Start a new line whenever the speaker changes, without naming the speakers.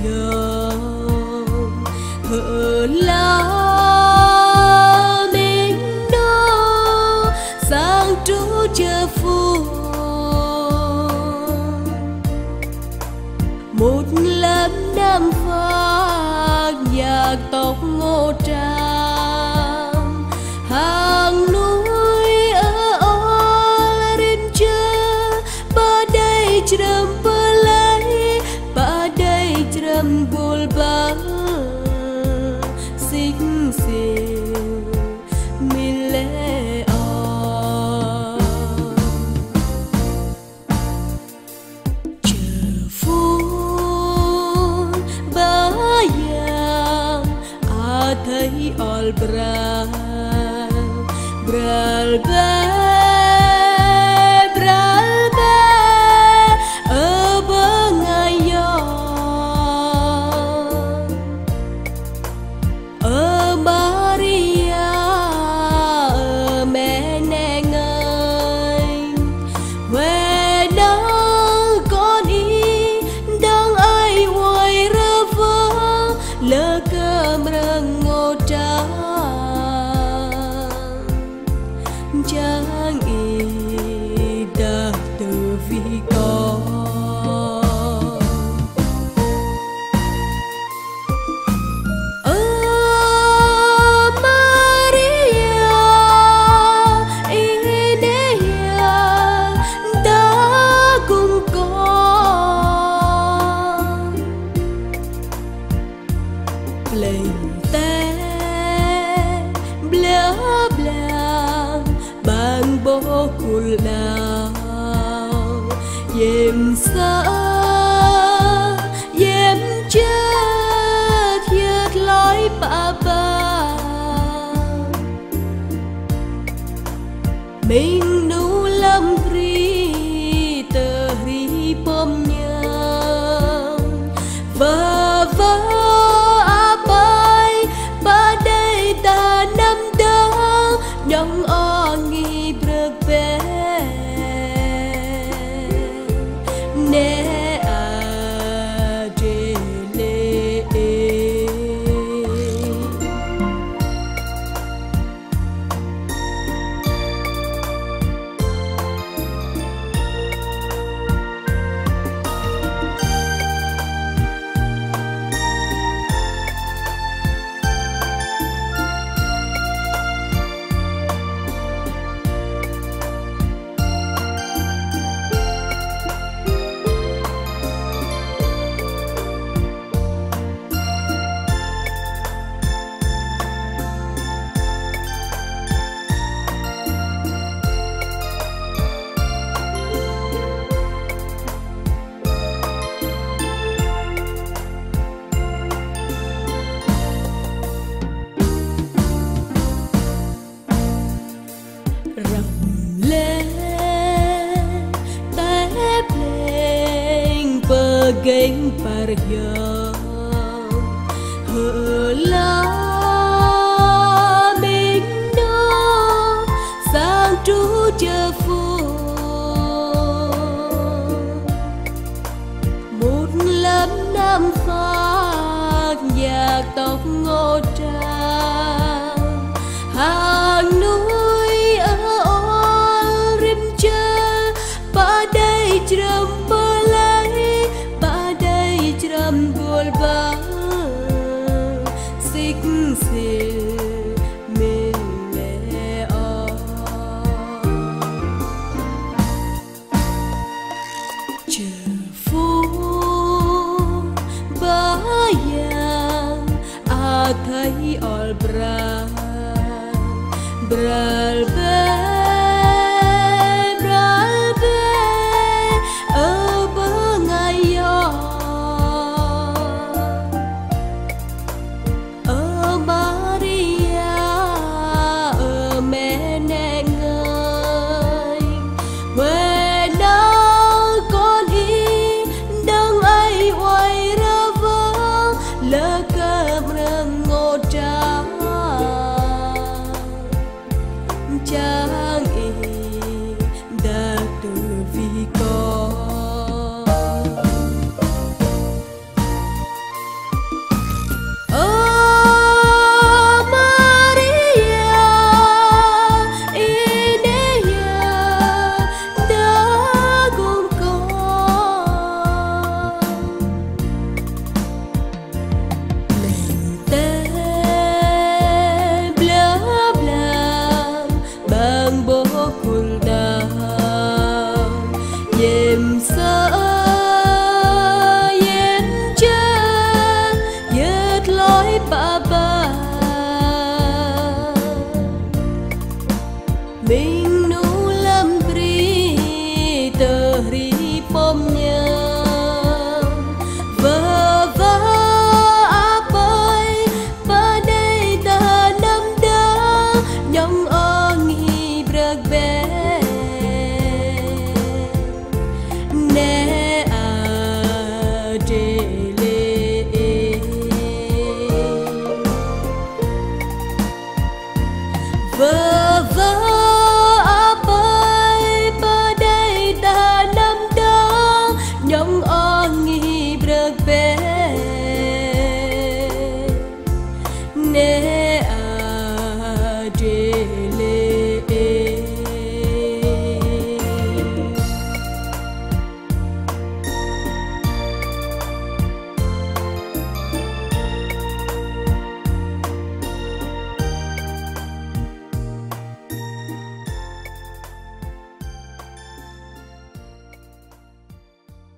hiền hờ la mình đó sang trú chờ phù một lớp nam phát nhạc tóc ngô trang hàng núi ở all rim chưa ba đây trầm bơ lấy ba đây trầm bùl băng xinh xinh mình lẽ thấy all bral bral bral ở bengai yo ở Maria ở mẹ neng ơi về đó con đi đang ai hoài rơ vơ lỡ cơm rừng chẳng ý đã từ vì con ở Maria Idea đã cùng con lên té bla bla bang bố cùl nào yếm xa yếm chết thiệt lối bà bà mình nu lâm ri tờ ri bom nhau và nhong ongi berbe ne adele geng parya hela mình đó sang trú chờ phù một lớp nam phát nhạc tóc ngô trang hàng núi ở all rim chưa ba đây trầm bơ lấy ba đây trầm bùl băng xích xìu mình lẽ chờ phú ba yang thấy all bral bral